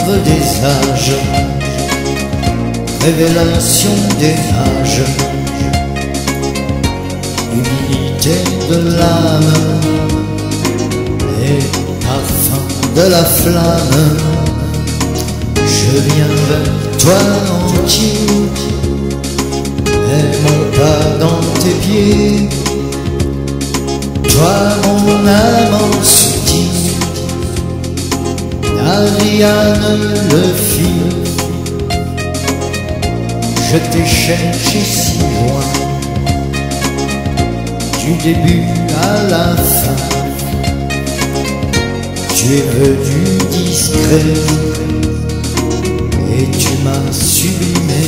livre des âges, révélation des âges, humilité de l'âme et parfum de la flamme. Je viens vers toi entier, mets mon pas dans tes pieds, toi mon amant subtil, Ariane le fil. Je t'ai cherché si loin, du début à la fin. Tu es venu discret et tu m'as sublimé.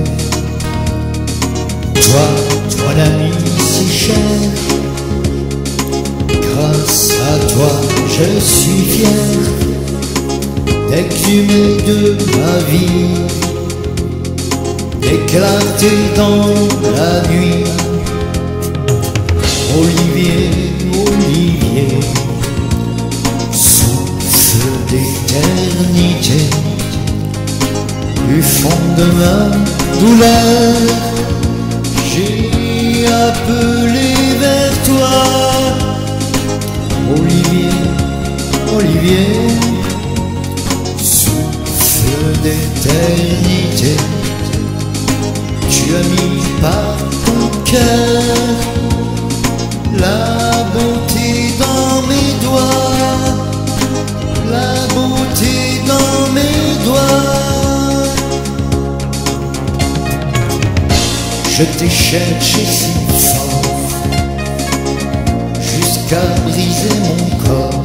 Toi, mon ami si cher, grâce à toi je suis fier d'écumer de ma vie, d'éclater dans la nuit. Olivier, Olivier, souffle d'éternité, du fond de ma douleur, j'ai appelé vers toi. Olivier, Olivier, souffle d'éternité, tu as mis par ton cœur la beauté dans mes doigts, la beauté dans mes doigts. Je t'ai cherché si fort, jusqu'à briser mon corps.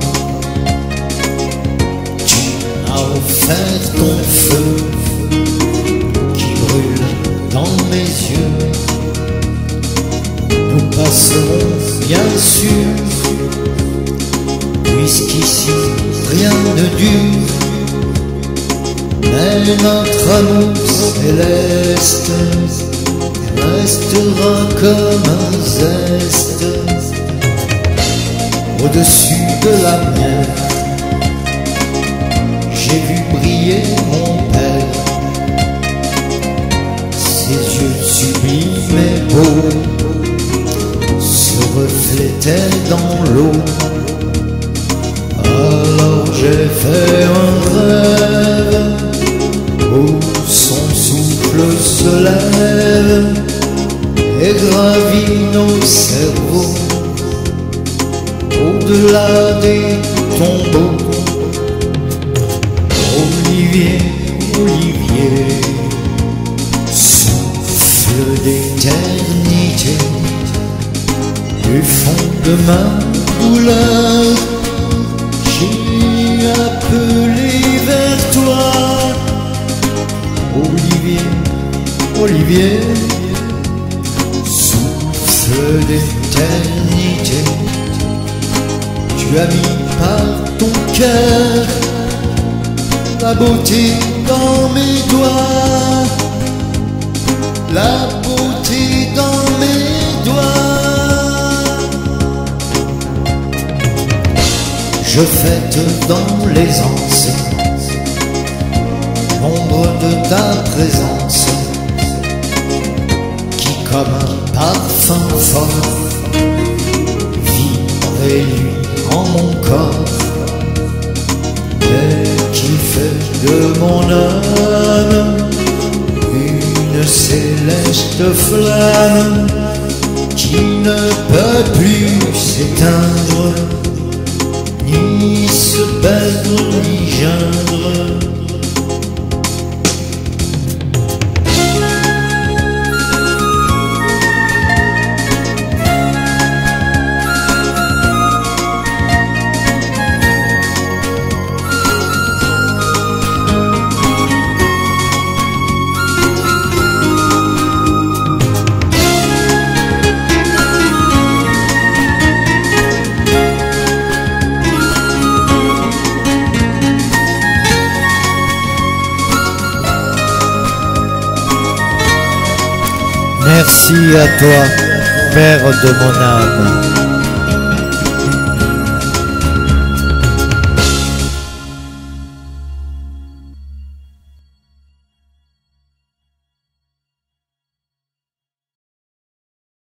Tu m'as offert ton feu qui brûle dans mes yeux. Nous passerons bien sûr, puisqu'ici rien ne dure, mais notre amour céleste restera comme un zeste au-dessus de la mer. J'ai vu briller mon père, ses yeux sublimes et beaux se reflétaient dans l'eau. Alors j'ai fait un rêve où son souffle se lève et gravit nos cerveaux au-delà des tombeaux. Olivier, Olivier, souffle d'éternité, du fond de ma douleur, j'ai appelé vers toi. Olivier, Olivier, souffle d'éternité, tu as mis par ton cœur la beauté dans mes doigts, la beauté dans mes doigts. Je fête dans l'aisance l'ombre de ta présence, qui comme un parfum fort vibre et luit en mon corps, et qui fait de mon âme une céleste flamme qui ne peut plus s'éteindre, ni se perdre, ni geindre. Merci à toi, Père de mon âme.